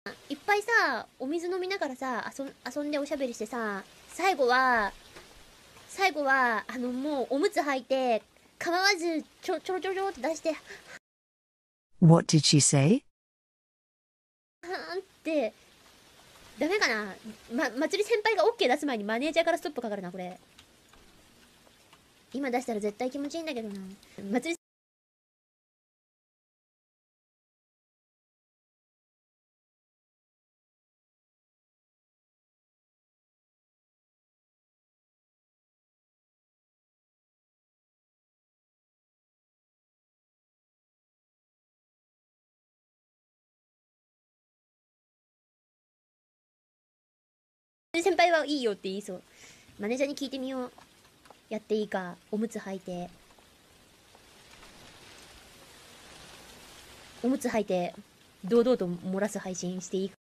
いっぱいさ、お水飲みながらさ、遊んでおしゃべりしてさ、最後は、もうおむつ履いて、構わず、ちょろちょろちょろって出して、は What did she say? ーんって、ダメかな。まつり先輩が OK 出す前にマネージャーからストップかかるな、これ。今出したら絶対気持ちいいんだけどな。まつり先輩はいいよって言いそう。マネージャーに聞いてみよう。やっていいか、おむつ履いて。おむつ履いて、堂々と漏らす配信していいか。